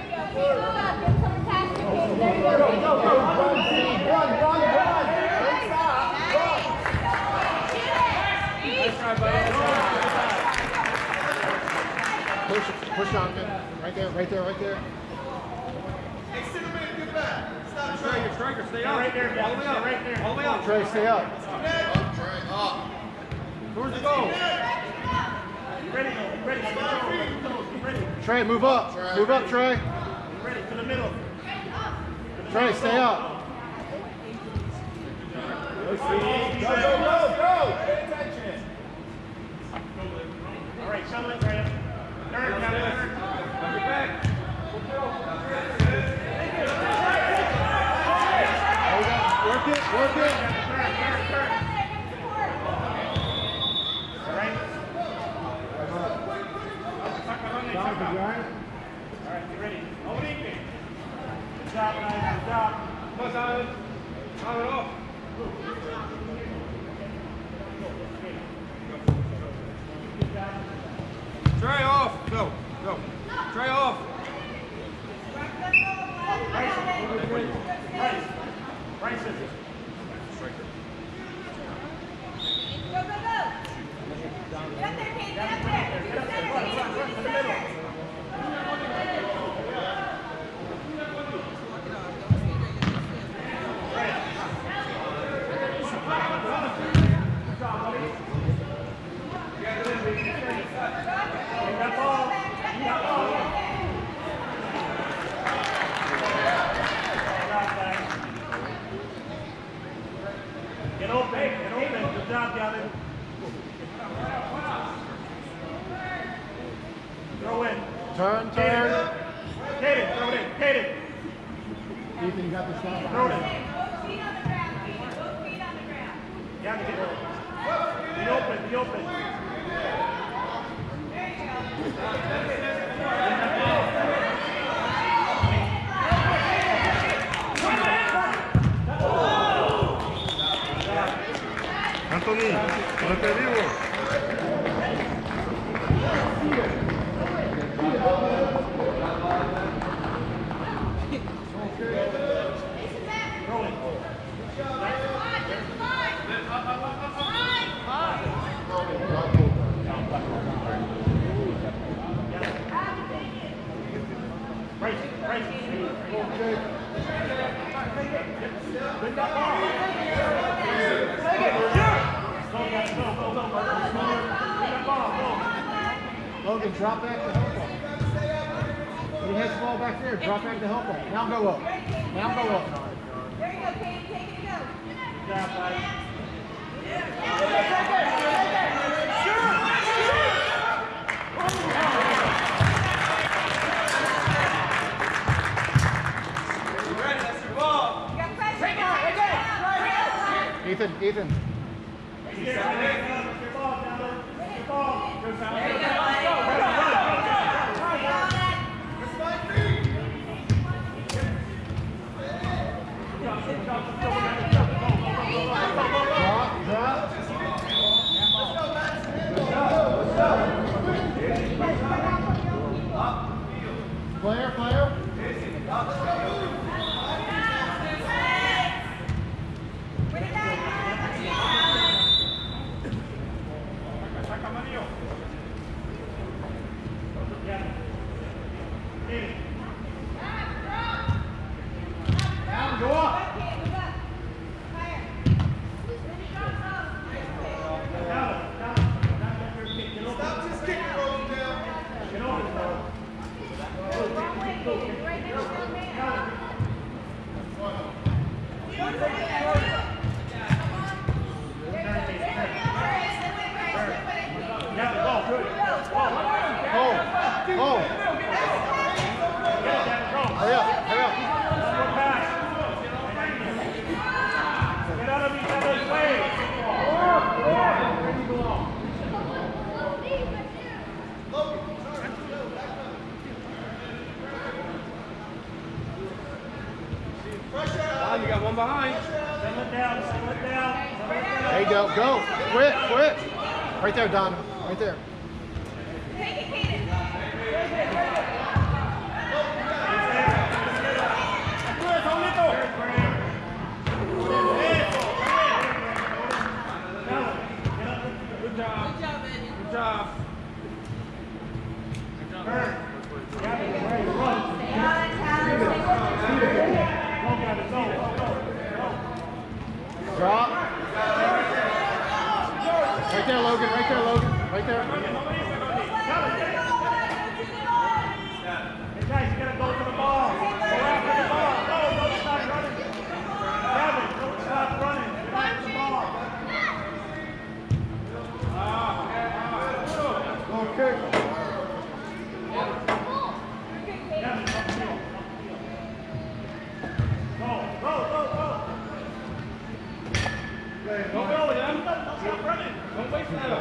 Push on, right there, right there, right there. Hey, Cinnamon, get back. Stop Striker, striker, stay up. Right there, all the way up, right there. all the way up. Trey, stay up. Trey, up. Towards the goal. Ready, ready. Trey, move up. Move up, Trey. Ready, to the middle. Trey, stay up. Go, go. Pay attention. All right, shuttle it, Graham. Turn, turn. Get back. Work it, work it. Turn. All right. Donovan, you all right? All right, get ready. Hold it. Good job, guys. Good job. Come on, Simon. Simon, off. Trey off. Go. Go. Trey off. Right scissors. Striker. Go, go, go! Get up there, Kate, get up there! Get up there, Kate, to the middle! Get open, get open. Good job, Gavin. Throw in. Turn. Kaden, throw it in. Kaden, Ethan, you got the shot. throw it in. Both feet on the ground, Kate, both feet on the ground. Gavin, get open. Be open, be open. Anthony, no te digo. Throw it. Right. Bring that ball. Go. Bring that ball, go. Logan, drop back to help him. When he has the ball back there, drop back to help him. Now go up. Now go up. There you go, Kate, take it and go. Good job, guys. Ethan. Drop. Player. Go up. Stop just kicking rolling down. Get over, bro. Hurry up. Get out of each other's way. You got one behind. Settle it down. There you go. Quit. Right there, Don. Right there. Take it, Kaden. there. Hey guys, you gotta go to the ball. Go after the ball. No, don't stop running. Kevin, don't stop running. Get after the ball. Okay. Kevin, up the field. Go. Don't go, Adam. Don't stop running. Don't waste that.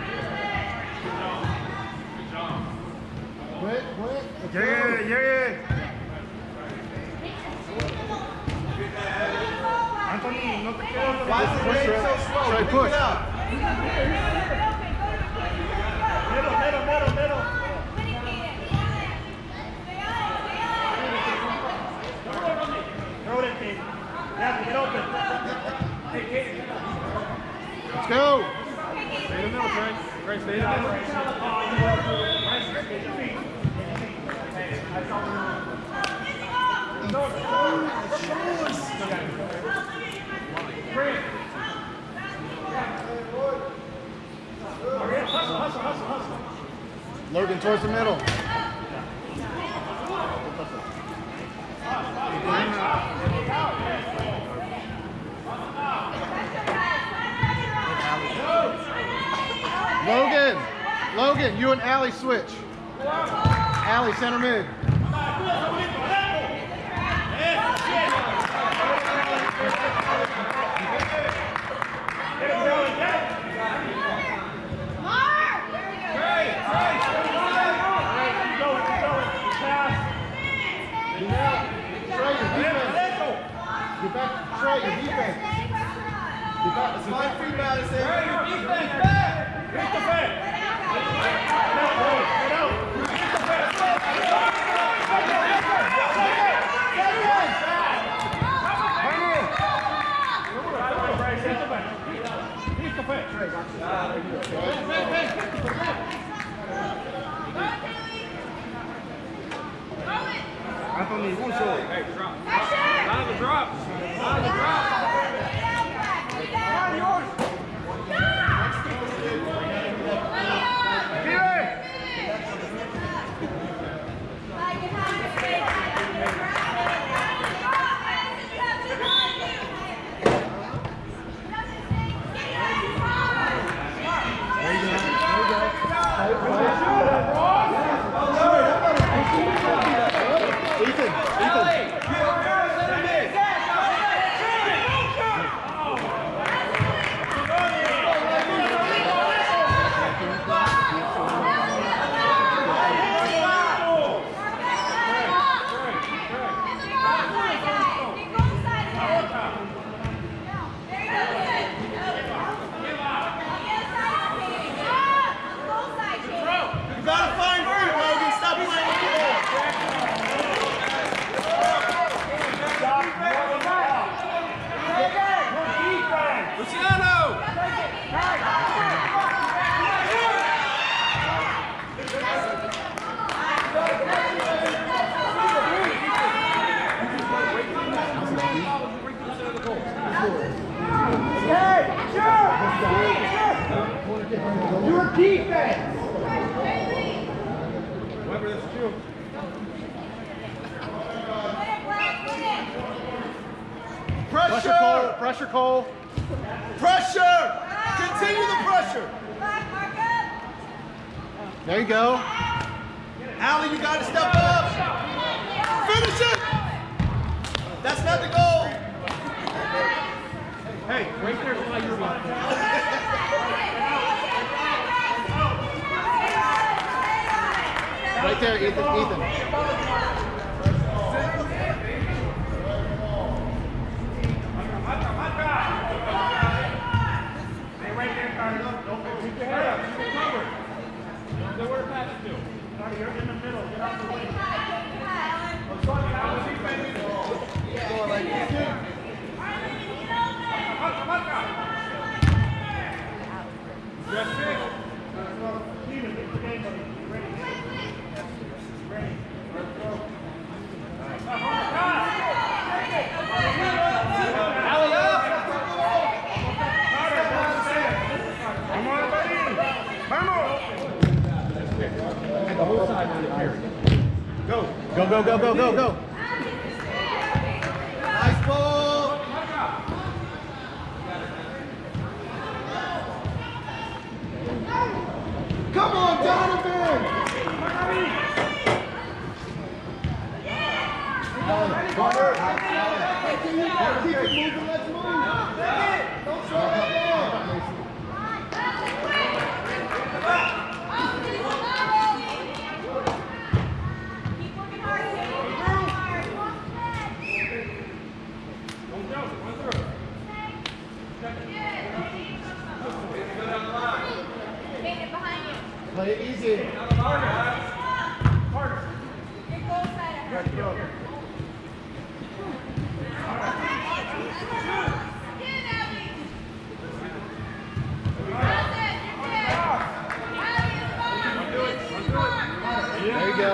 Quit. Yeah. Anthony, no te quedes. Why is the game so slow? Try Pick push. it up. Middle. Throw it in, Kate. Yeah, get open. Hey, Kate. Let's go. Stay in the middle, Trey. Trey, stay in the middle. Hustle. Logan towards the middle. Logan, you and Allie switch. Allie, center mid. Get back, Trey, your defense. Get back. It's my free balance there. Your defense back. Hit the fence. Anthony, one short. Hey, drop. Line the drop. Your defense. Whoever this is you. Pressure, Cole. Pressure! Continue the pressure. There you go. Allie, you got to step up. Finish it. That's not the goal. Hey, right there's why you're about. Right there, Ethan. Stay right there, Carter. Don't keep your head up. Keep it covered. Know where to pass it to. Carter, you're in the middle. Get out the way. Going like this. Just fix. Steven, fix the game, buddy. Ready. Ready. Go, go, go, go, go. Nice ball. Come on, Donovan. Keep it moving, let's move. Don't slow that down. Keep working hard, Kate. Kate, behind you. Play it easy. Your goal setter. There you go.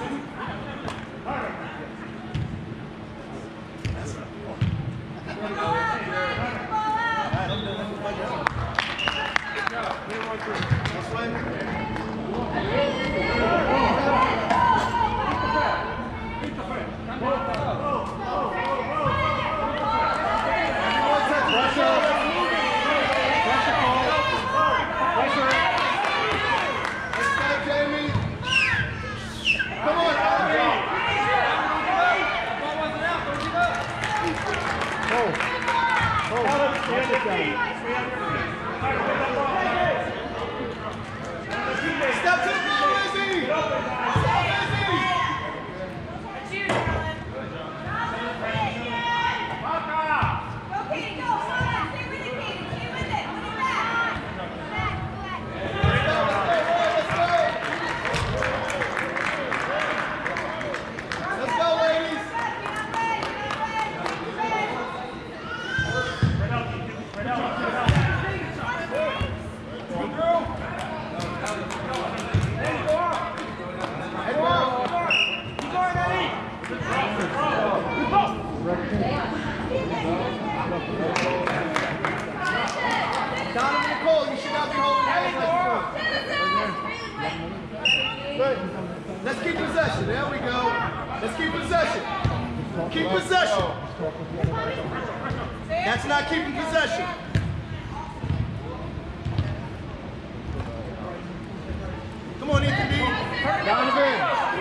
Step to the ball, Izzy. Let's go, ladies. Donovan Nicole, you should not be holding hands like this. Let's keep possession. There we go. Let's keep possession. Keep possession. That's not keeping possession. Come on, Ethan B. Donovan.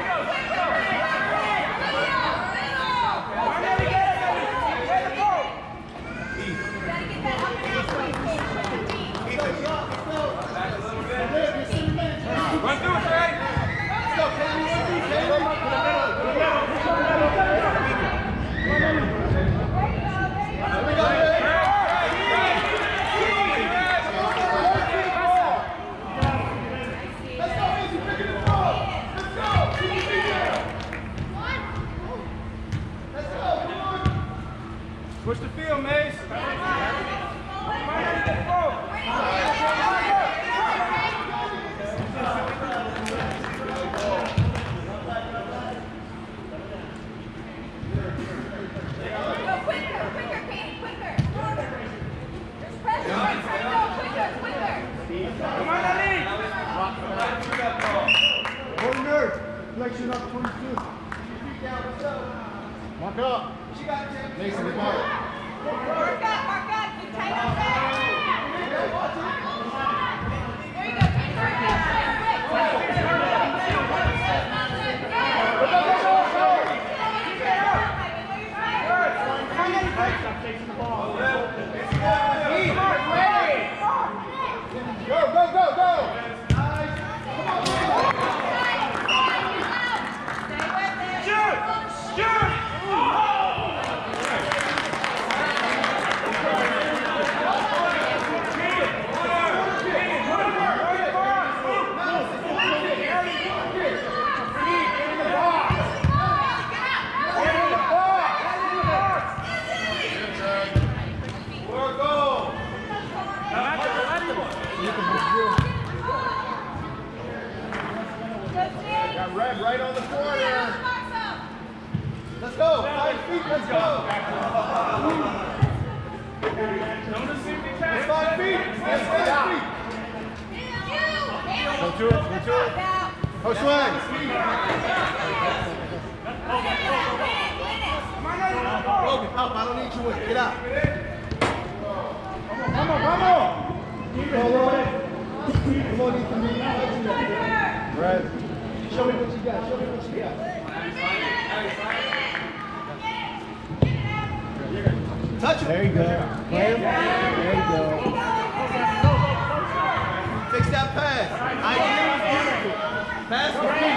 Run through it, Trey. Let's go, Kaylee. Here we go, Ray. Let's go, Izzy. Pick it up. Let's go. Keep it there. Let's go. Come on. Push the field, Mace. Flexion up 22. Mark up. Mason, the ball. Mark up, you tight up there. There you go, Kate, quick. Stop chasing the ball. Go, go, go, go. Got Red right on the corner. Let's go. 5 feet. Let's go. That's 5 feet. That's 5 feet. Go to it. Go to it. Go swing. Up, I don't need you with. Get out. Vamos, vamos. Come on, Ethan. Right. Show me what you got. Show me what you got. Touch him. There you go. Play him. There you go. Fix that pass. Pass for me.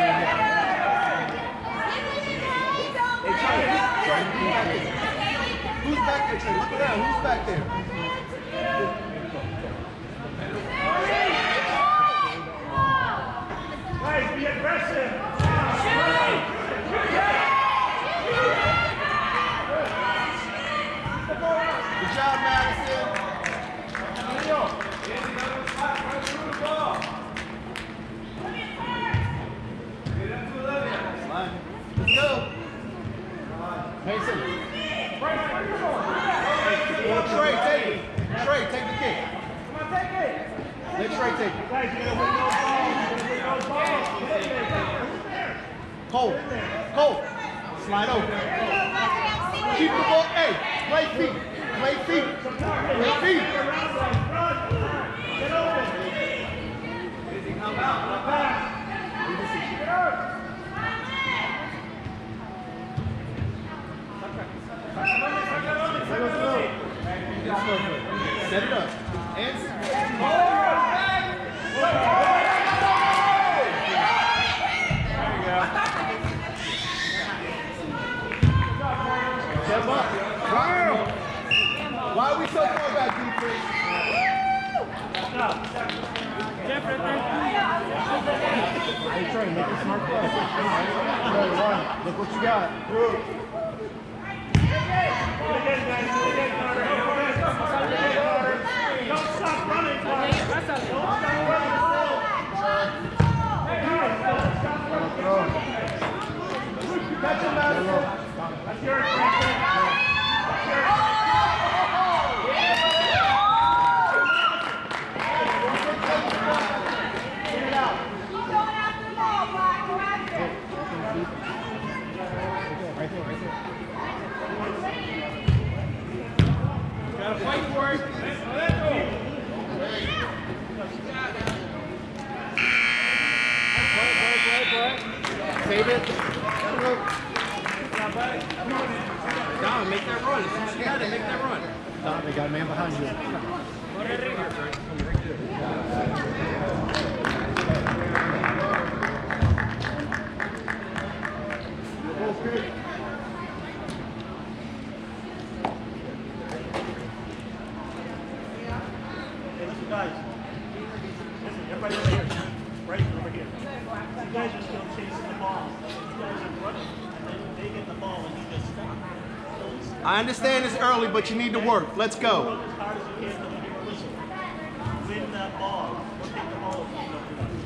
Who's back there, Trey? Look at that. Who's back there? Guys, be aggressive. Good job, Madison. Let's go. Mason. Trey, take it. Trey, take the kick. Let Trey take it. Guys, you gotta win those balls. You gotta win those balls. Cole. Cole. Slide over. Keep the ball. Hey, play feet. Play feet. Play feet. Get open. Set it up. And step up. Why are we so far back, defense? Hey, Trey, make a smart play. Trey, run. Look what you got. Don't stop running, Clark. Don't stop running. Catch him, Madison. That's yours, Franklin. That's yours. Get it out. Keep going after the ball, Brian. Go after it. Right there. Gotta fight for it. Save it. Down, make that run. As soon as you got it, make that run. Don, they got a man behind you. Hey, listen, guys. Listen, everybody over here. Right over here. You guys are still chasing the ball. You guys are running, and then they get the ball, and you just stop. Don't stop. I understand it's early, but you need to work. Let's go. Run as hard as you can until you hear a whistle. Win that ball. Or take the ball if you don't do that.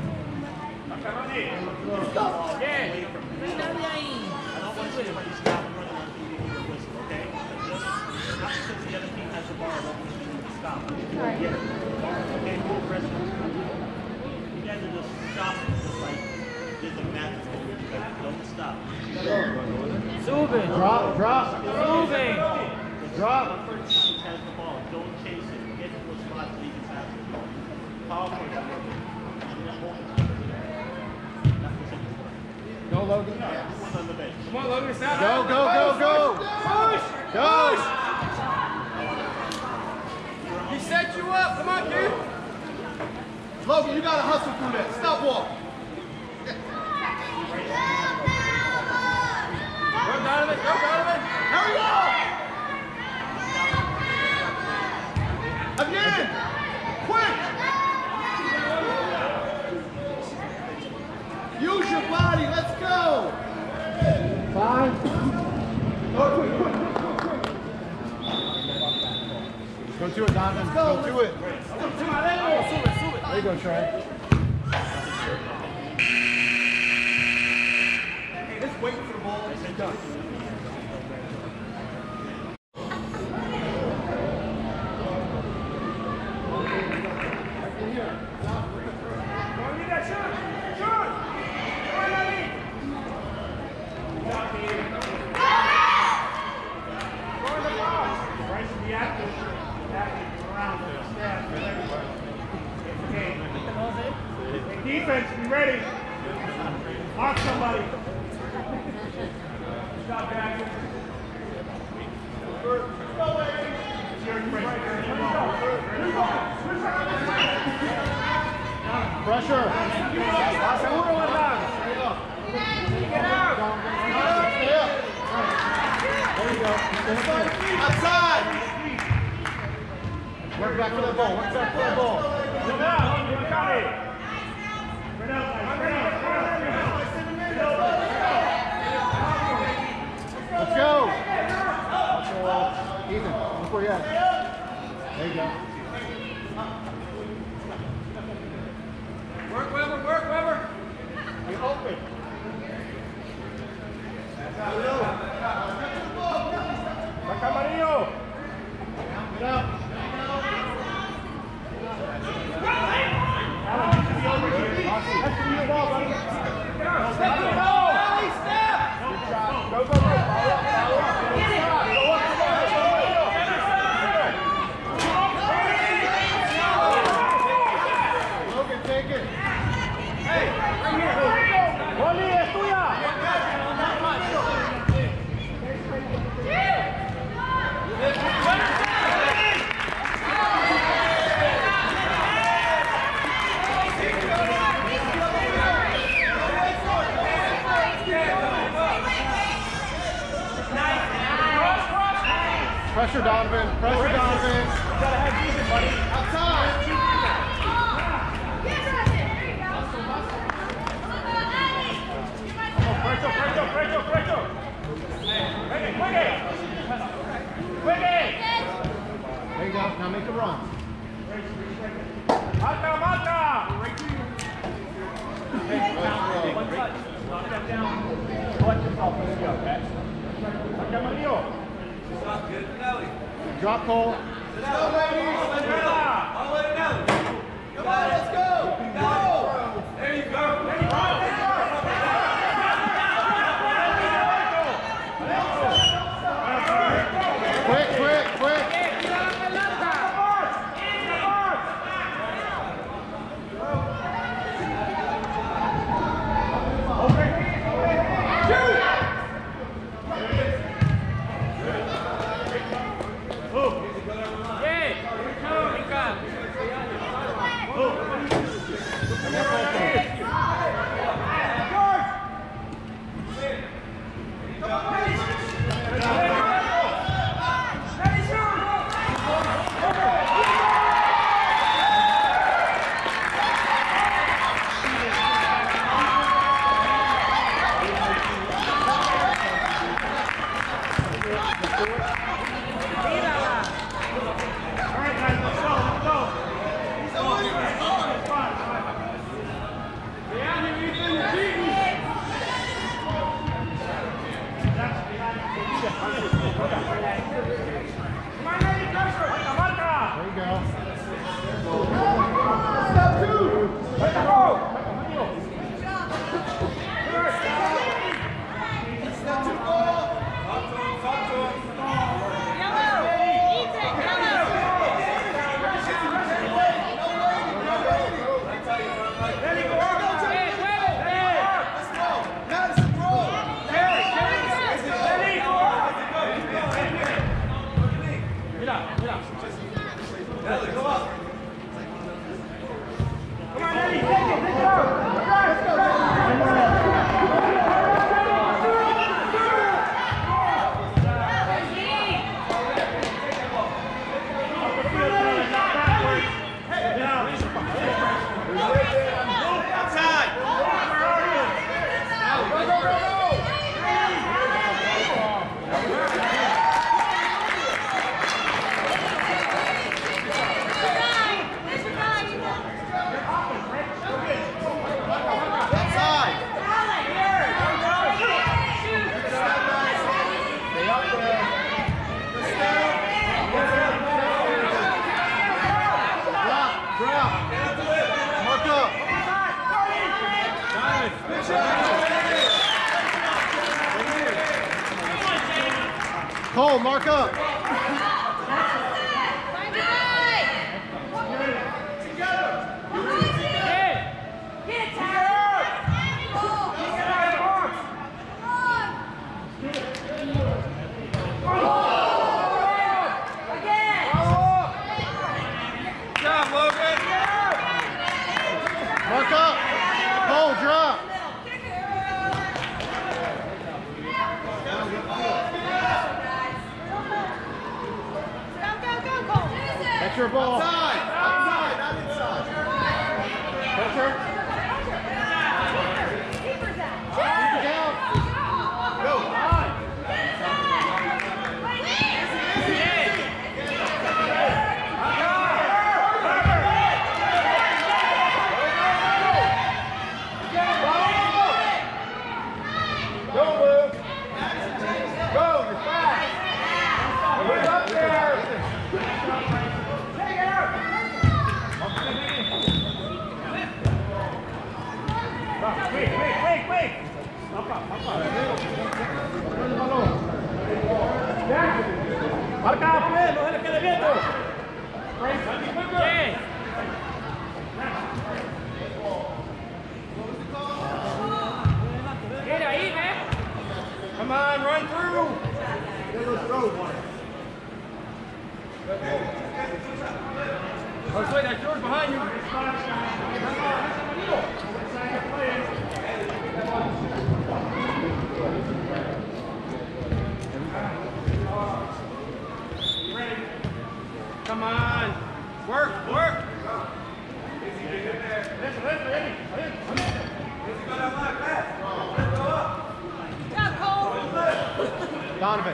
Yeah. Away from you. I don't want to see anybody stop running until you hear a whistle, okay? Just not since the other team has the ball, don't want you to stop. Get it. Okay, move the rest of the time. You guys are just stopping, just like there's a magical. Don't stop. Drop. Drop. One person has the ball. Don't chase it. Get to a spot so you can pass the ball. Powerful. Go, Logan. Who's on the bench? Come on, Logan. It's out. Go. Push. He set you up. Come on, dude. Logan, you gotta hustle through that. Stop walking. Go, Donovan. Hurry up! Again! Quick! Use your body, let's go! 5. Go to it, Donovan. Go to it. There you go, Trey. Hey, just wait for the ball. It's done. ready. Mark somebody. Stop back. Pressure. Seguro, Marlon. Get out. Stay up. There you go. Outside. Work back for the ball. Work back for the ball. Sit down. You got it. Spread out, guys. Spread out. Let's go. Ethan, look where you're at. There you go. Work, Weber, work, Weber. Be open. Saca amarillo. Get out. Alan, you should be over here. That's the real ball, buddy. Step. Go. Go. Follow up. Go up. Logan, take it. Hey, right here. Wally, es tuya. Pressure, Donovan. Pressure, Donovan. You gotta have decent, buddy. Outside. Precio. Juegue. There you go. Now make a run. Marca. One touch. Step down. Collect yourself. Let's go, okay? Saca amarillo. Drop Cole. Let's go, ladies. Come on, let's go. Go. There you go. Quick. Cole, mark up. Find your guy. Together. Hit, Tyler. your ball. Outside, not inside. Pressure. Go. Go, Luke. Go, you're fast. Look up there. Wait. Up. Marca, pues, no se le quede viento. Get ahí, man. Come on, run through. Jose, that's yours behind you. Come on. Work. Donovan.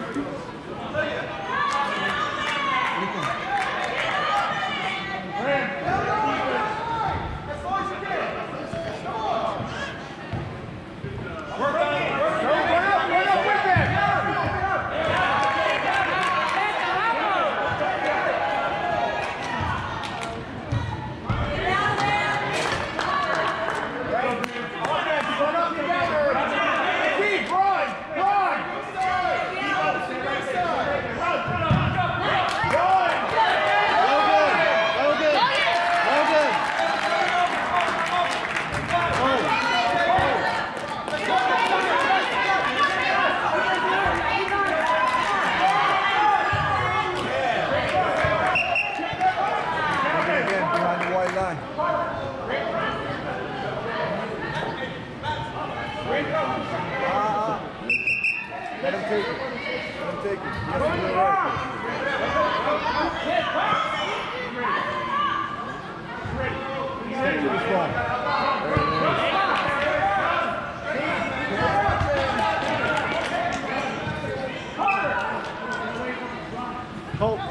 Let him take it. He has to do it right. Stick to this ball. Hope.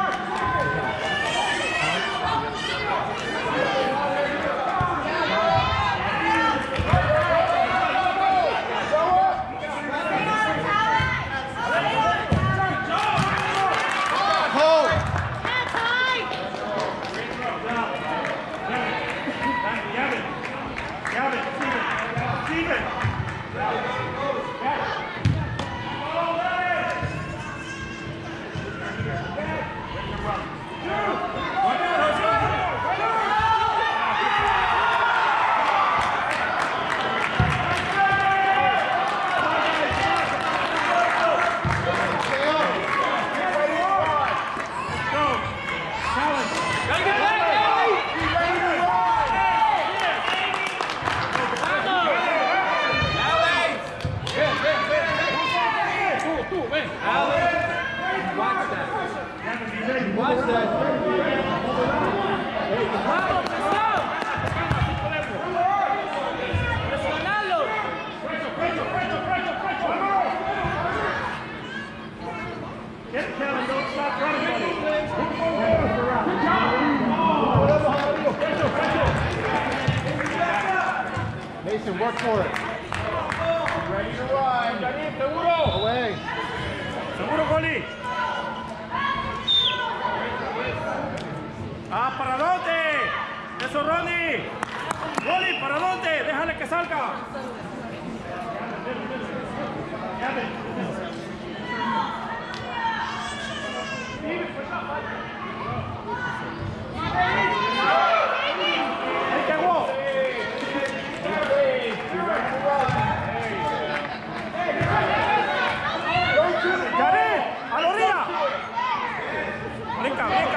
Mason, work for it. Ready to run. Seguro. Away. Seguro, Goli. ¿Para dónde? Eso, Ronnie. Goli, ¿para dónde? Déjale que salga. Ahí llegó. Jared, a la orilla. Brinca, baja.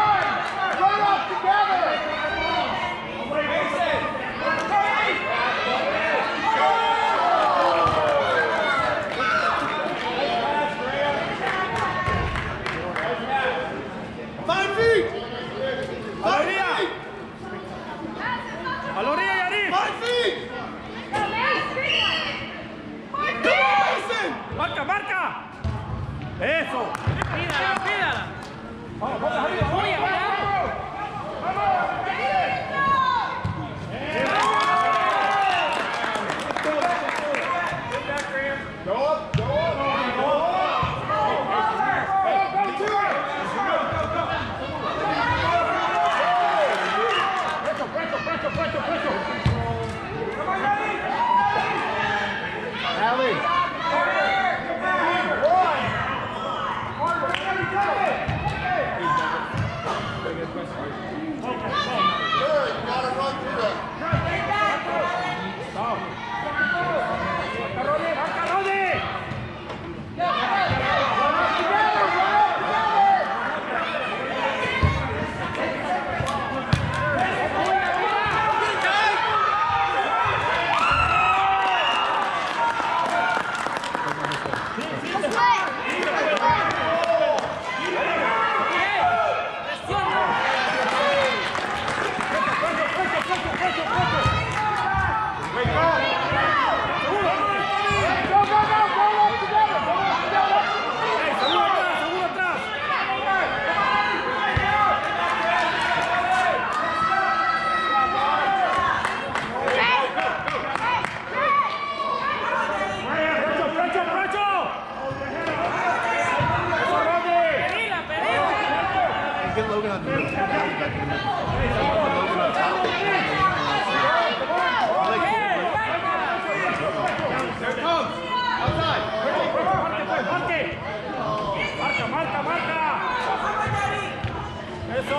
Run up together. Eso. Pídala, pídala. Vamos, vamos arriba. Tuya, ¿verdad? Go up, go up, go up. Allie. Good, you gotta run through that. Get Logan on the middle. Here it comes. Outside. Marca, marca, marca. Eso.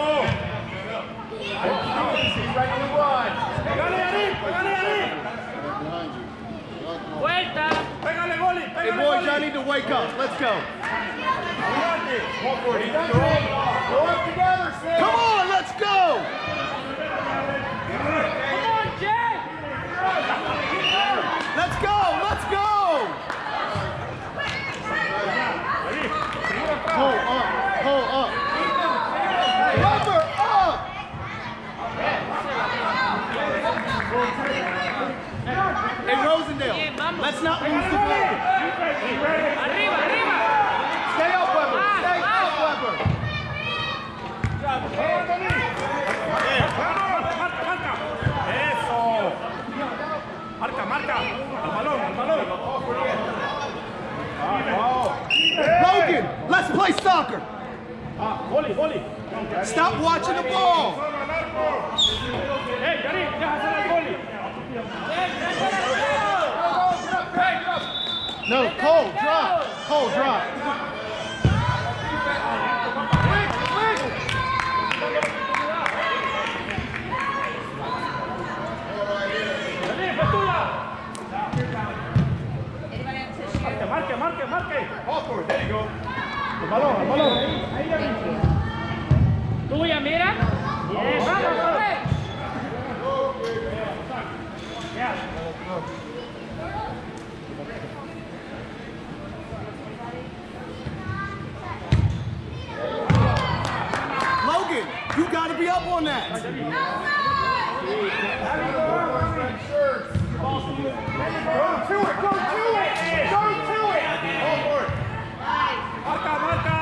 He's ready to run. Pégale, Ari, pégale, Ari. Vuelta. Pégale, Goli, Hey pégale, boys, Goli. y'all need to wake up. Let's go. Go up together, Sam. Come on, let's go. Come on, Jay. Let's go, let's go. Pull up, pull up. Rubber up. Hey, Rosendale, let's not lose the ball. Arriba, arriba. Stay up, Weber. Stay up, Weber. Marca, marca. Eso. Marca, marca. Al balón, al balón. Logan, let's play soccer. Goli, Goli. Stop watching the ball. Hey, Ari, deja hacer el Goli. No, Cole, drop. Cole, drop. Ari, fue tuya. Marque, marque, marque, marque. There you go. Al balón, al balón. Tuya, mira. Bien, vamos, corre. Logan, you got to be up on that. Go to it, go to it. Go to it. Marca, marca.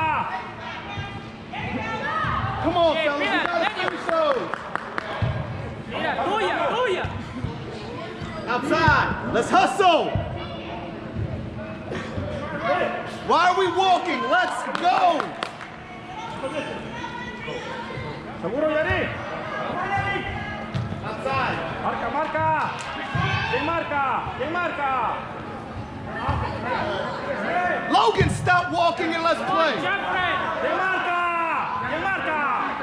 Come on, Hey, fellas, we mira, got to Daniel. finish those. Mira, tuya, tuya. Outside, let's hustle. Why are we walking? Let's go. Seguro, Yari. Outside. Marca, marca. ¿Quién marca? ¿Quién marca? Logan, stop walking and let's play. Jump, Fred. ¿Quién marca? ¿Quién marca?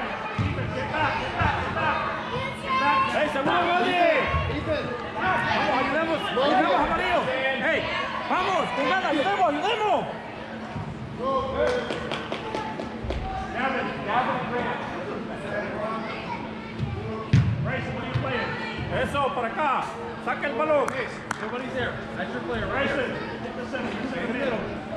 ¡Ey, seguro, Goli! Vamos, ayudemos, ayudemos, amarillo. ¡Ey, vamos, con ganas, ayudemos, ayudemos! Eso, para acá. Saca el balón. Nobody's there. That's your player right Grayson, there. get the center, get the middle.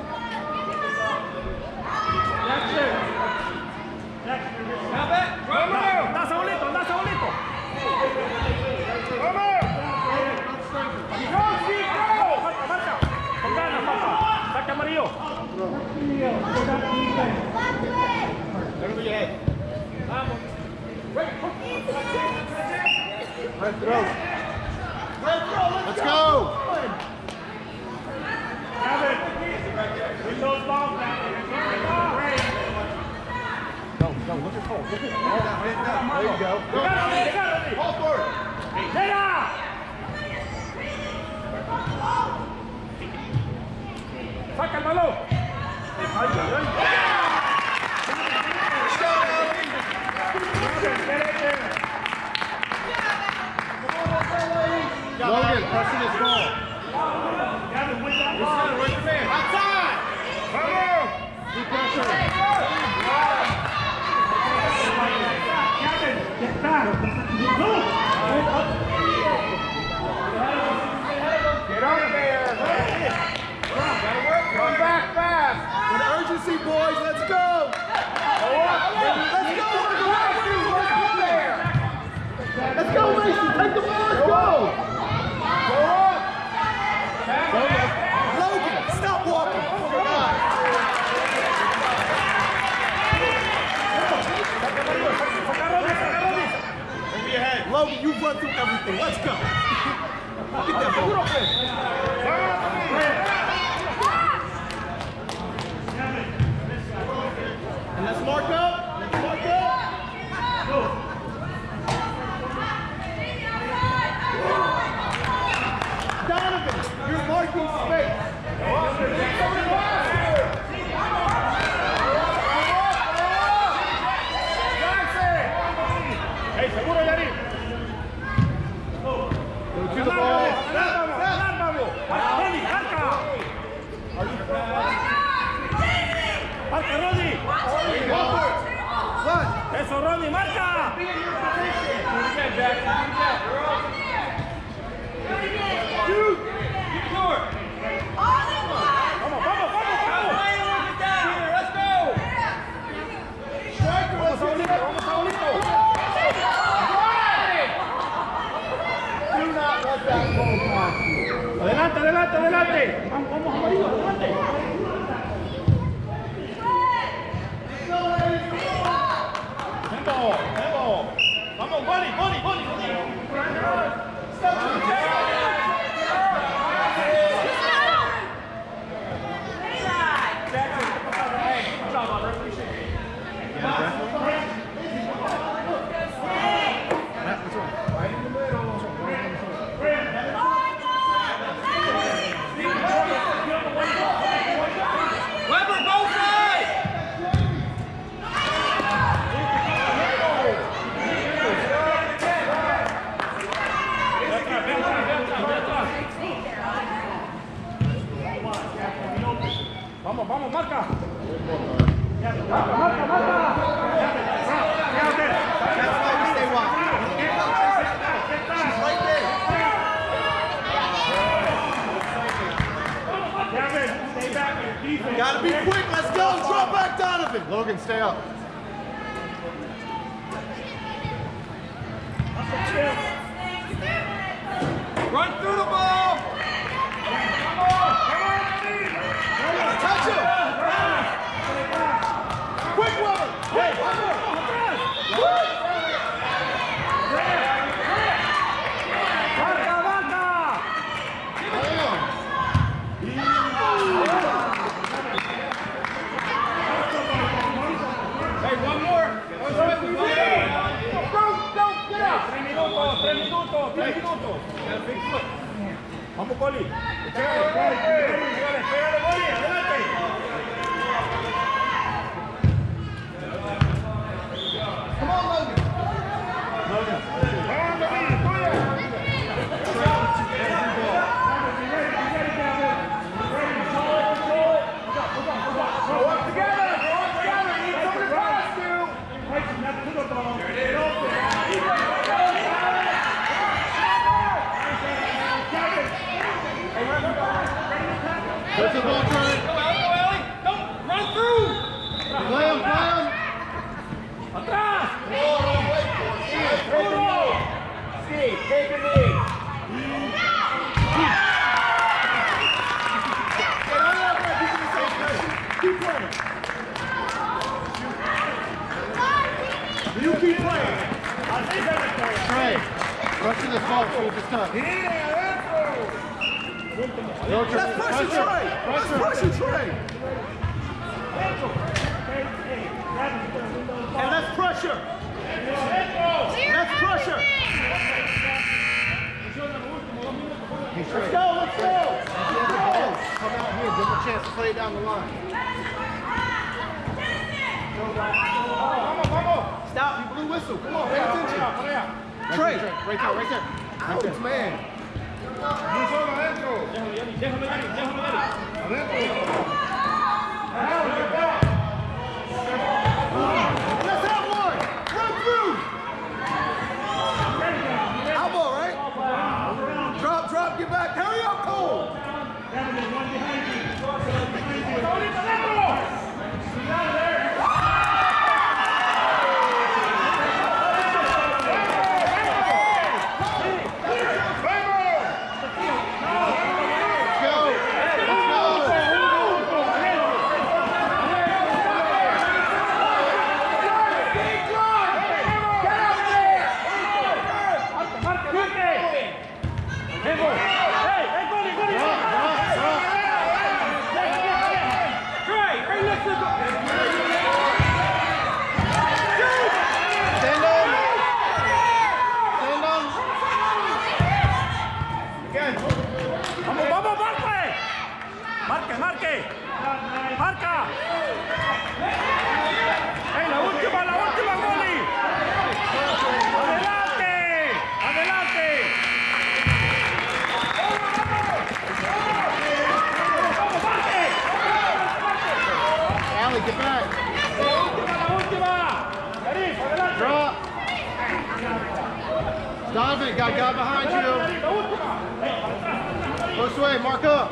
Now back. ¡Vamos! ¡Da Saulito, da Saulito! ¡Vamos! ¡Go, Chico! ¡Marca, marca! ¡Con ganas, papá! ¡Saca amarillo! There you go. Call for it. Saca el balón. Logan, pressing his ball. Outside. Keep pressure. Get out there. Come back fast. With urgency, boys. Let's go. Let's go. Let's go, Mason. Take the ball. Let's go. Logan, stop walking. Logan, you run through everything. Let's go. Get that ball. And let's mark up. Let's mark up. Donovan, you're marking space. Hey, seguro, Yari. To the ball. Marca, Ronnie. Eso, Ronnie, marca. Adelante, adelante, adelante. Vamos, amarillo, adelante. Tempo. Vamos, Bonnie. Vamos, marca. Marca. That's why we stay wide. She's right there. Gotta be quick. Let's go. Drop back, Donovan. Logan, stay up. Run through the ball. Touch him. Quick one. Hey, Hey, one more. Get out. 3 minutos. Vamos, Poli. Pégale, Poli, adelante. come on, Logan. Push the ball, Trey. Go, Ellie. Don't run through. Play him. Atrás. Steve, take a knee. Keep playing. You keep playing. Trey, rushing this ball, see if it's tough. Go, Trey. Let's push it, Trey. Let's push it, Trey. And let's pressure. Let's pressure. Let's go, let's go. Come out here, give him a chance to play down the line. Stop, you blew whistle. Come on, pay attention. Trey. Right there, right there. Ouch, man. Let's have one. Run through. Elbow, right? Drop, get back. Hurry up, Cole. Marca. La última, Goli. Adelante. Allie, get back. La última. Drop. Donovan, got a guy behind you. Go this way, mark up.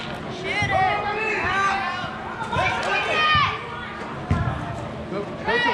Shoot it. Go to